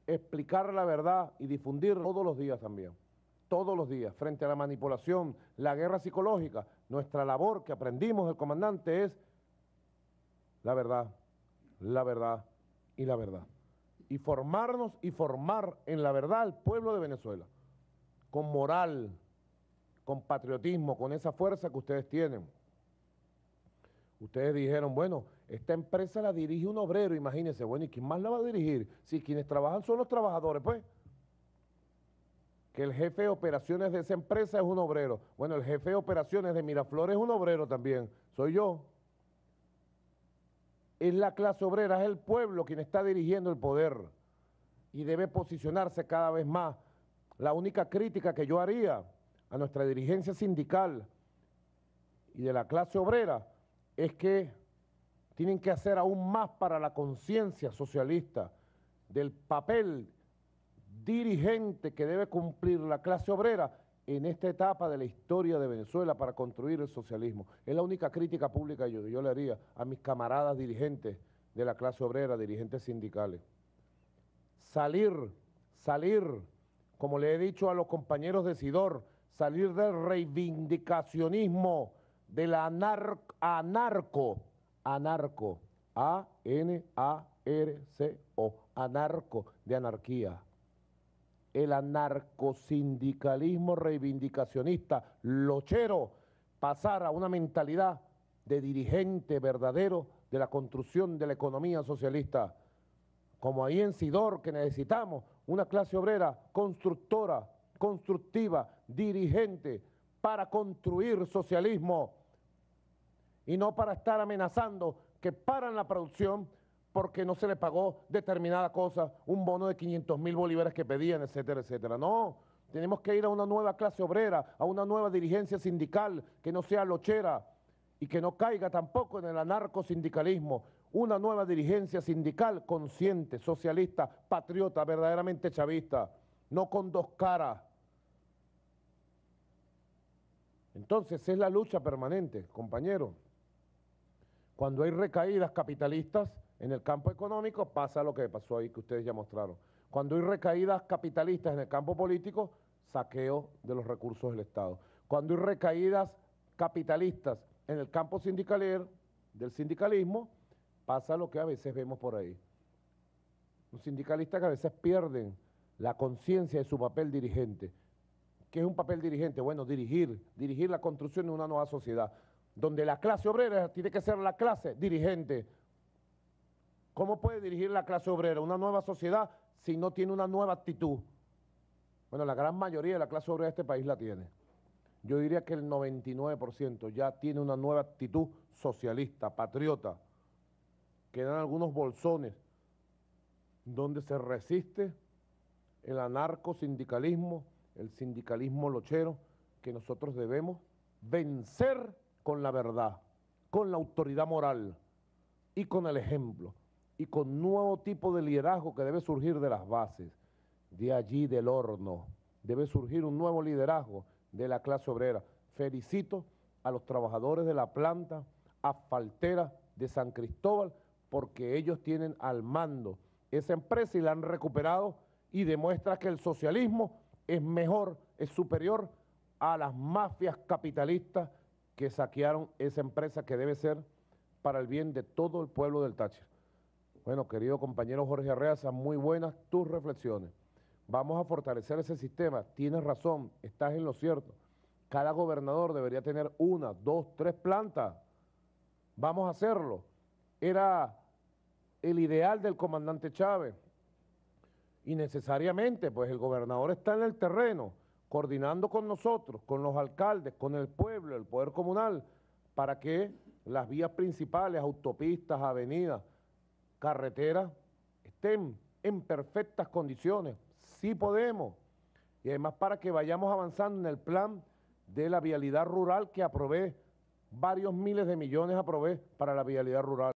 explicar la verdad y difundirla todos los días también. Todos los días, frente a la manipulación, la guerra psicológica, nuestra labor que aprendimos del comandante es la verdad, la verdad y la verdad. Y formarnos y formar en la verdad al pueblo de Venezuela, con moral, con patriotismo, con esa fuerza que ustedes tienen. Ustedes dijeron, bueno, esta empresa la dirige un obrero, imagínense, bueno, ¿y quién más la va a dirigir? Si quienes trabajan son los trabajadores, pues. Que el jefe de operaciones de esa empresa es un obrero. Bueno, el jefe de operaciones de Miraflores es un obrero también, soy yo. Es la clase obrera, es el pueblo quien está dirigiendo el poder y debe posicionarse cada vez más. La única crítica que yo haría a nuestra dirigencia sindical y de la clase obrera es que tienen que hacer aún más para la conciencia socialista del papel dirigente que debe cumplir la clase obrera en esta etapa de la historia de Venezuela para construir el socialismo. Es la única crítica pública que yo le haría a mis camaradas dirigentes de la clase obrera, dirigentes sindicales. Salir, como le he dicho a los compañeros de Sidor, salir del reivindicacionismo, del anarco, A-N-A-R-C-O, anarco, de anarquía. El anarcosindicalismo reivindicacionista, lochero, pasar a una mentalidad de dirigente verdadero de la construcción de la economía socialista, como ahí en Sidor, que necesitamos una clase obrera constructora, constructiva, dirigente, para construir socialismo, y no para estar amenazando que paran la producción porque no se le pagó determinada cosa, un bono de 500.000 bolívares que pedían, etcétera, etcétera. No, tenemos que ir a una nueva clase obrera, a una nueva dirigencia sindical que no sea lochera y que no caiga tampoco en el anarcosindicalismo, una nueva dirigencia sindical consciente, socialista, patriota, verdaderamente chavista, no con dos caras. Entonces es la lucha permanente, compañeros. Cuando hay recaídas capitalistas en el campo económico, pasa lo que pasó ahí que ustedes ya mostraron. Cuando hay recaídas capitalistas en el campo político, saqueo de los recursos del Estado. Cuando hay recaídas capitalistas en el campo sindical, del sindicalismo, pasa lo que a veces vemos por ahí. Los sindicalistas que a veces pierden la conciencia de su papel dirigente. ¿Qué es un papel dirigente? Bueno, dirigir la construcción de una nueva sociedad, donde la clase obrera tiene que ser la clase dirigente. ¿Cómo puede dirigir la clase obrera una nueva sociedad si no tiene una nueva actitud? Bueno, la gran mayoría de la clase obrera de este país la tiene. Yo diría que el 99% ya tiene una nueva actitud socialista, patriota. Quedan algunos bolsones donde se resiste el anarcosindicalismo, el sindicalismo lochero, que nosotros debemos vencer con la verdad, con la autoridad moral y con el ejemplo y con nuevo tipo de liderazgo que debe surgir de las bases, de allí del horno. Debe surgir un nuevo liderazgo de la clase obrera. Felicito a los trabajadores de la planta asfaltera de San Cristóbal porque ellos tienen al mando esa empresa y la han recuperado y demuestra que el socialismo es mejor, es superior a las mafias capitalistas que saquearon esa empresa que debe ser para el bien de todo el pueblo del Táchira. Bueno, querido compañero Jorge Arreaza, muy buenas tus reflexiones. Vamos a fortalecer ese sistema. Tienes razón, estás en lo cierto. Cada gobernador debería tener 1, 2, 3 plantas. Vamos a hacerlo. Era el ideal del comandante Chávez. Y necesariamente, pues el gobernador está en el terreno, coordinando con nosotros, con los alcaldes, con el pueblo, el poder comunal, para que las vías principales, autopistas, avenidas, carreteras, estén en perfectas condiciones. Sí podemos. Y además para que vayamos avanzando en el plan de la vialidad rural que aprobé, varios miles de millones aprobé para la vialidad rural.